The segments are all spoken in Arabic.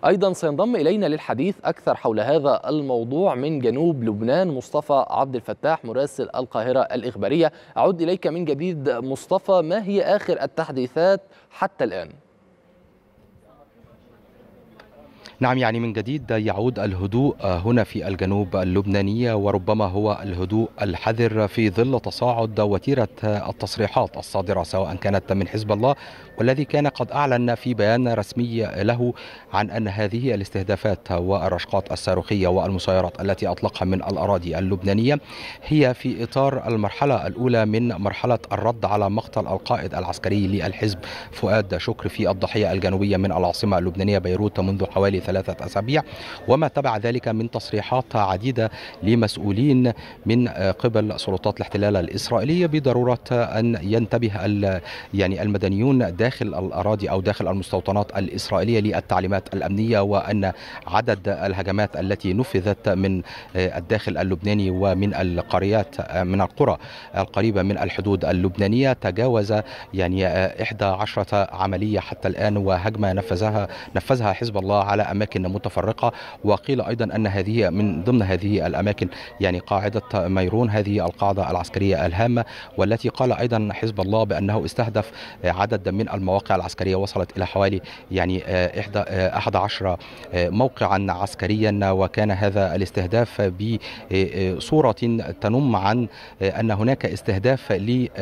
أيضا سينضم إلينا للحديث أكثر حول هذا الموضوع من جنوب لبنان مصطفى عبد الفتاح مراسل القاهرة الإخبارية. أعود إليك من جديد مصطفى، ما هي آخر التحديثات حتى الآن؟ نعم، يعني من جديد يعود الهدوء هنا في الجنوب اللبناني، وربما هو الهدوء الحذر في ظل تصاعد وتيرة التصريحات الصادرة سواء كانت من حزب الله، والذي كان قد أعلن في بيان رسمي له عن أن هذه الاستهدافات والرشقات الصاروخية والمسيرات التي أطلقها من الأراضي اللبنانية هي في إطار المرحلة الأولى من مرحلة الرد على مقتل القائد العسكري للحزب فؤاد شكر في الضاحية الجنوبية من العاصمة اللبنانية بيروت منذ حوالي 3 أسابيع، وما تبع ذلك من تصريحات عديدة لمسؤولين من قبل سلطات الاحتلال الإسرائيلية بضرورة أن ينتبه يعني المدنيون داخل الأراضي أو داخل المستوطنات الإسرائيلية للتعليمات الأمنية، وأن عدد الهجمات التي نفذت من الداخل اللبناني ومن القريات من القرى القريبة من الحدود اللبنانية تجاوز يعني 11 عملية حتى الآن، وهجمة نفذها حزب الله على أماكن متفرقة. وقيل أيضا أن هذه من ضمن هذه الأماكن يعني قاعدة ميرون، هذه القاعدة العسكرية الهامة، والتي قال أيضا حزب الله بأنه استهدف عدد من المواقع العسكرية وصلت إلى حوالي يعني 11 موقعا عسكريا. وكان هذا الاستهداف بصورة تنم عن أن هناك استهداف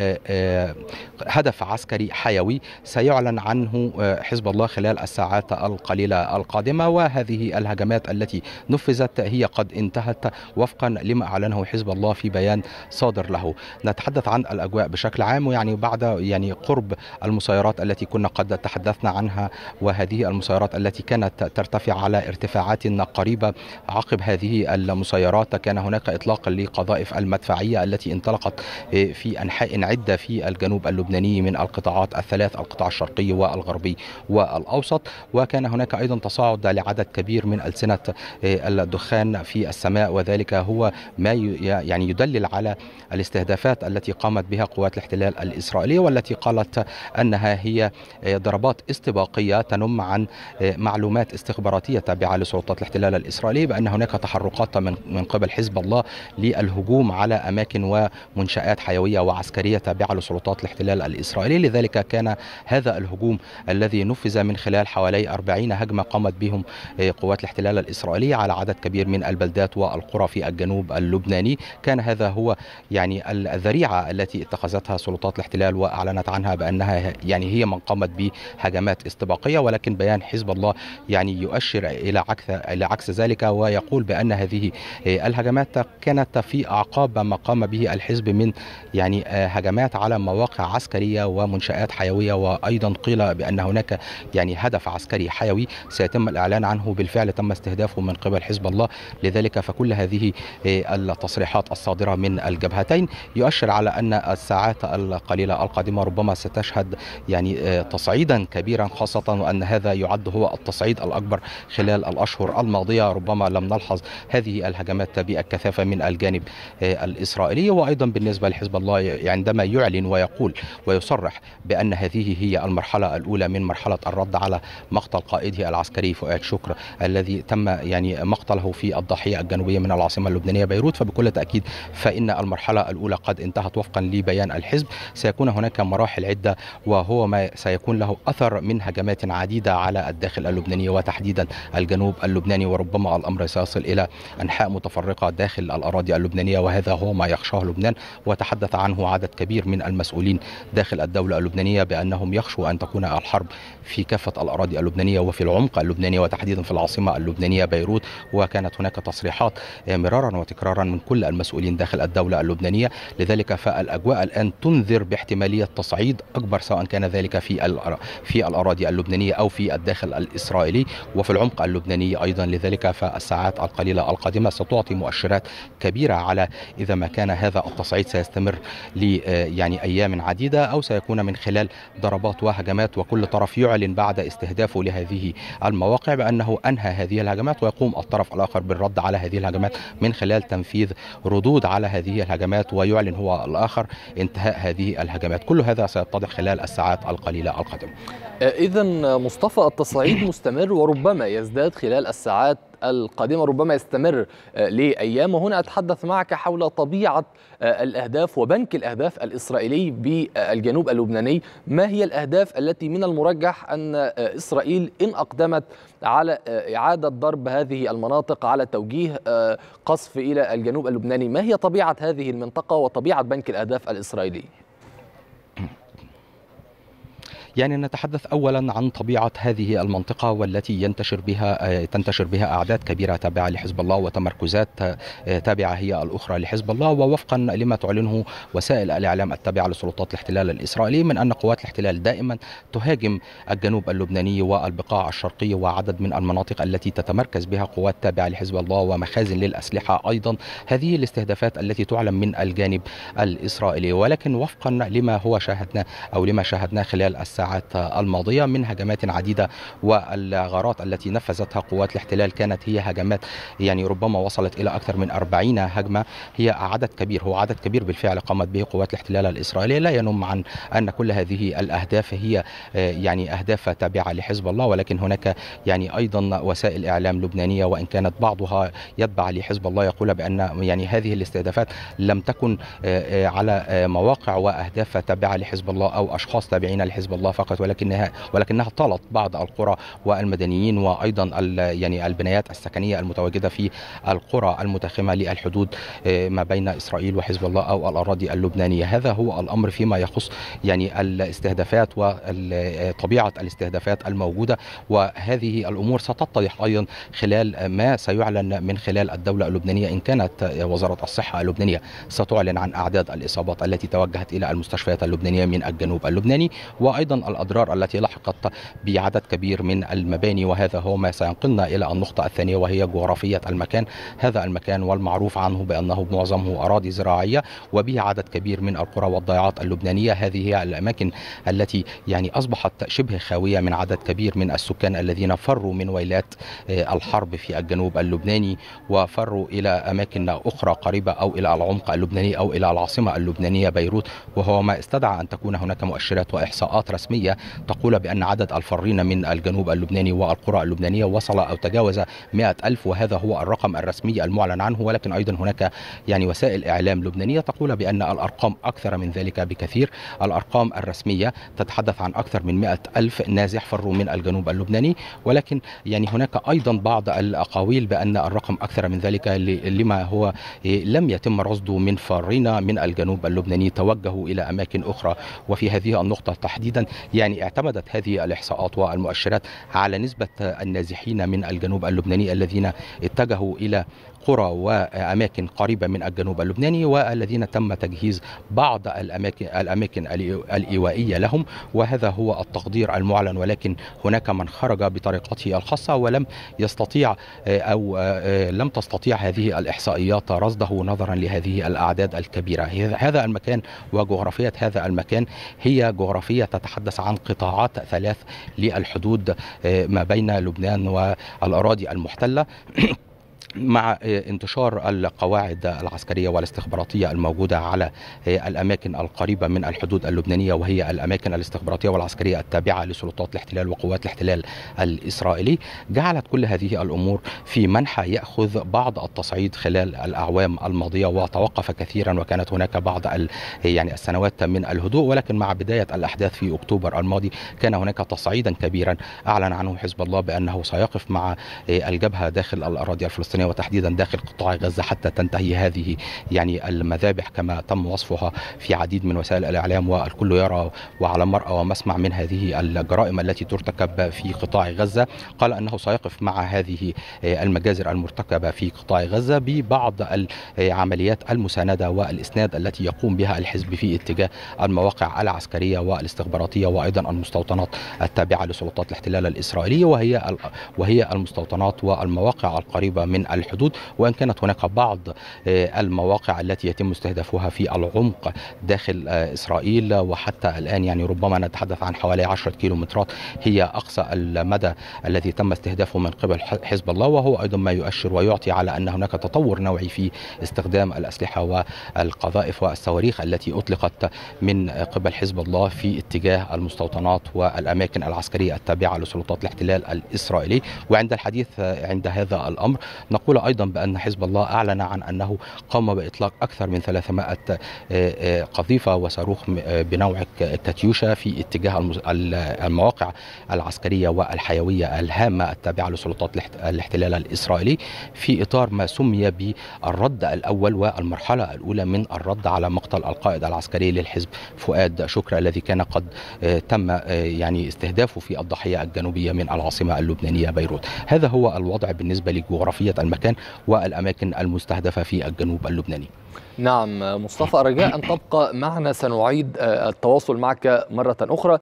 لهدف عسكري حيوي سيعلن عنه حزب الله خلال الساعات القليلة القادمة. وهذه الهجمات التي نفذت هي قد انتهت وفقا لما أعلنه حزب الله في بيان صادر له. نتحدث عن الأجواء بشكل عام، ويعني بعد يعني قرب المسيرات التي كنا قد تحدثنا عنها، وهذه المسيرات التي كانت ترتفع على ارتفاعات قريبة عقب هذه المسيرات كان هناك إطلاق لقذائف المدفعية التي انطلقت في أنحاء عدة في الجنوب اللبناني من القطاعات الثلاث، القطاع الشرقي والغربي والأوسط. وكان هناك أيضا تصاعد لعدد كبير من ألسنة الدخان في السماء، وذلك هو ما يعني يدلل على الاستهدافات التي قامت بها قوات الاحتلال الإسرائيلية، والتي قالت أنها هي ضربات استباقية تنم عن معلومات استخباراتية تابعة لسلطات الاحتلال الإسرائيلي بأن هناك تحركات من قبل حزب الله للهجوم على أماكن ومنشآت حيوية وعسكرية تابعة لسلطات الاحتلال الإسرائيلي. لذلك كان هذا الهجوم الذي نفذ من خلال حوالي 40 هجمة قامت بهم قوات الاحتلال الإسرائيلي على عدد كبير من البلدات والقرى في الجنوب اللبناني، كان هذا هو يعني الذريعة التي اتخذتها سلطات الاحتلال وأعلنت عنها بأنها يعني هي من قامت بهجمات استباقية. ولكن بيان حزب الله يعني يؤشر إلى عكس ذلك، ويقول بأن هذه الهجمات كانت في أعقاب ما قام به الحزب من يعني هجمات على مواقع عسكرية ومنشآت حيوية. وأيضا قيل بأن هناك يعني هدف عسكري حيوي سيتم الإعلان عنه بالفعل تم استهدافه من قبل حزب الله. لذلك فكل هذه التصريحات الصادرة من الجبهتين يؤشر على أن الساعات القليلة القادمة ربما ستشهد يعني تصعيدا كبيرا، خاصة وأن هذا يعد هو التصعيد الأكبر خلال الأشهر الماضية. ربما لم نلحظ هذه الهجمات بالكثافة من الجانب الإسرائيلي. وأيضا بالنسبة لحزب الله عندما يعلن ويقول ويصرح بأن هذه هي المرحلة الأولى من مرحلة الرد على مقتل قائده العسكري فؤاد شكر الذي تم يعني مقتله في الضاحية الجنوبية من العاصمة اللبنانية بيروت، فبكل تأكيد فإن المرحلة الأولى قد انتهت وفقا لبيان الحزب. سيكون هناك مراحل عدة، وهو ما سيكون له أثر من هجمات عديدة على الداخل اللبناني وتحديدا الجنوب اللبناني، وربما الأمر سيصل إلى أنحاء متفرقة داخل الأراضي اللبنانية، وهذا هو ما يخشاه لبنان. وتحدث عنه عدد كبير من المسؤولين داخل الدولة اللبنانية بأنهم يخشوا أن تكون الحرب في كافة الأراضي اللبنانية وفي العمق اللبناني وتحديدا في العاصمة اللبنانية بيروت. وكانت هناك تصريحات مرارا وتكرارا من كل المسؤولين داخل الدولة اللبنانية. لذلك فالأجواء الآن تنذر باحتمالية تصعيد أكبر سواء كان ذلك في الأراضي اللبنانية أو في الداخل الإسرائيلي وفي العمق اللبناني أيضا. لذلك فالساعات القليلة القادمة ستعطي مؤشرات كبيرة على إذا ما كان هذا التصعيد سيستمر يعني أيام عديدة أو سيكون من خلال ضربات وهجمات، وكل طرف يعلن بعد استهدافه لهذه المواقع بأنه أنهى هذه الهجمات، ويقوم الطرف الآخر بالرد على هذه الهجمات من خلال تنفيذ ردود على هذه الهجمات، ويعلن هو الآخر انتهاء هذه الهجمات. كل هذا سيتضح خلال الساعات القليلة القادمة. إذا مصطفى، التصعيد مستمر وربما يزداد خلال الساعات القادمة، ربما يستمر لأيام. وهنا أتحدث معك حول طبيعة الأهداف وبنك الأهداف الإسرائيلي بالجنوب اللبناني. ما هي الأهداف التي من المرجح أن إسرائيل إن أقدمت على إعادة ضرب هذه المناطق، على توجيه قصف إلى الجنوب اللبناني، ما هي طبيعة هذه المنطقة وطبيعة بنك الأهداف الإسرائيلي؟ يعني نتحدث أولا عن طبيعة هذه المنطقة والتي تنتشر بها أعداد كبيرة تابعة لحزب الله وتمركزات تابعة هي الأخرى لحزب الله، ووفقا لما تعلنه وسائل الإعلام التابعة لسلطات الاحتلال الإسرائيلي من أن قوات الاحتلال دائما تهاجم الجنوب اللبناني والبقاع الشرقية وعدد من المناطق التي تتمركز بها قوات تابعة لحزب الله ومخازن للأسلحة أيضا. هذه الاستهدافات التي تعلن من الجانب الإسرائيلي، ولكن وفقا لما شاهدنا خلال الساعات الماضية من هجمات عديدة، والغارات التي نفذتها قوات الاحتلال كانت هي هجمات يعني ربما وصلت إلى أكثر من 40 هجمة. هي هو عدد كبير بالفعل قامت به قوات الاحتلال الإسرائيلية، لا ينم عن أن كل هذه الأهداف هي يعني أهداف تابعة لحزب الله، ولكن هناك يعني أيضا وسائل إعلام لبنانية وإن كانت بعضها يتبع لحزب الله يقول بأن يعني هذه الاستهدافات لم تكن على مواقع وأهداف تابعة لحزب الله أو أشخاص تابعين لحزب الله فقط، ولكنها طالت بعض القرى والمدنيين وأيضا يعني البنايات السكنية المتواجدة في القرى المتخمة للحدود ما بين إسرائيل وحزب الله أو الأراضي اللبنانية. هذا هو الأمر فيما يخص يعني الاستهدافات وطبيعة الاستهدافات الموجودة، وهذه الأمور ستتضح أيضا خلال ما سيعلن من خلال الدولة اللبنانية. إن كانت وزارة الصحة اللبنانية ستعلن عن أعداد الإصابات التي توجهت إلى المستشفيات اللبنانية من الجنوب اللبناني، وأيضا الأضرار التي لحقت بعدد كبير من المباني، وهذا هو ما سينقلنا إلى النقطة الثانية وهي جغرافية المكان. هذا المكان والمعروف عنه بأنه معظمه أراضي زراعية وبه عدد كبير من القرى والضيعات اللبنانية. هذه هي الأماكن التي يعني أصبحت شبه خاوية من عدد كبير من السكان الذين فروا من ويلات الحرب في الجنوب اللبناني وفروا إلى أماكن أخرى قريبة أو إلى العمق اللبناني أو إلى العاصمة اللبنانية بيروت، وهو ما استدعى أن تكون هناك مؤشرات وإحصاءات رسمية تقول بأن عدد الفارين من الجنوب اللبناني والقرى اللبنانية وصل أو تجاوز 100,000، وهذا هو الرقم الرسمي المعلن عنه. ولكن أيضا هناك يعني وسائل إعلام لبنانية تقول بأن الأرقام أكثر من ذلك بكثير. الأرقام الرسمية تتحدث عن أكثر من 100,000 نازح فروا من الجنوب اللبناني، ولكن يعني هناك أيضا بعض الأقاويل بأن الرقم أكثر من ذلك لما هو لم يتم رصده من فارين من الجنوب اللبناني توجهوا إلى أماكن أخرى. وفي هذه النقطة تحديدا يعني اعتمدت هذه الإحصاءات والمؤشرات على نسبة النازحين من الجنوب اللبناني الذين اتجهوا إلى قرى وأماكن قريبة من الجنوب اللبناني والذين تم تجهيز بعض الأماكن الإيوائية لهم، وهذا هو التقدير المعلن. ولكن هناك من خرج بطريقته الخاصة ولم يستطيع أو لم تستطيع هذه الإحصائيات رصده نظرا لهذه الأعداد الكبيرة. هذا المكان وجغرافية هذا المكان هي جغرافية تتحدث عن قطاعات 3 للحدود ما بين لبنان والأراضي المحتلة مع انتشار القواعد العسكرية والاستخباراتية الموجودة على الأماكن القريبة من الحدود اللبنانية، وهي الأماكن الاستخباراتية والعسكرية التابعة لسلطات الاحتلال وقوات الاحتلال الإسرائيلي، جعلت كل هذه الأمور في منحى يأخذ بعض التصعيد خلال الأعوام الماضية، وتوقف كثيرا وكانت هناك بعض يعني السنوات من الهدوء. ولكن مع بداية الأحداث في أكتوبر الماضي كان هناك تصعيدا كبيرا أعلن عنه حزب الله بأنه سيقف مع الجبهة داخل الأراضي الفلسطينية وتحديدا داخل قطاع غزة حتى تنتهي هذه يعني المذابح كما تم وصفها في عديد من وسائل الإعلام، والكل يرى وعلى مرأى ومسمع من هذه الجرائم التي ترتكب في قطاع غزة. قال أنه سيقف مع هذه المجازر المرتكبة في قطاع غزة ببعض العمليات المساندة والإسناد التي يقوم بها الحزب في اتجاه المواقع العسكرية والاستخباراتية وأيضا المستوطنات التابعة لسلطات الاحتلال الإسرائيلي، وهي المستوطنات والمواقع القريبة من من الحدود، وإن كانت هناك بعض المواقع التي يتم استهدافها في العمق داخل إسرائيل، وحتى الآن يعني ربما نتحدث عن حوالي 10 كيلومترات هي أقصى المدى الذي تم استهدافه من قبل حزب الله، وهو أيضا ما يؤشر ويعطي على أن هناك تطور نوعي في استخدام الأسلحة والقذائف والصواريخ التي أطلقت من قبل حزب الله في اتجاه المستوطنات والأماكن العسكرية التابعة لسلطات الاحتلال الإسرائيلي. وعند الحديث عند هذا الأمر نقول أيضا بأن حزب الله أعلن عن أنه قام بإطلاق أكثر من 300 قذيفة وصاروخ بنوع كاتيوشا في اتجاه المواقع العسكرية والحيوية الهامة التابعة لسلطات الاحتلال الإسرائيلي في إطار ما سمي بالرد الأول والمرحلة الأولى من الرد على مقتل القائد العسكري للحزب فؤاد شكر الذي كان قد تم يعني استهدافه في الضاحية الجنوبية من العاصمة اللبنانية بيروت. هذا هو الوضع بالنسبة لجغرافية المكان والأماكن المستهدفة في الجنوب اللبناني. نعم مصطفى، رجاء أن تبقى معنا، سنعيد التواصل معك مرة أخرى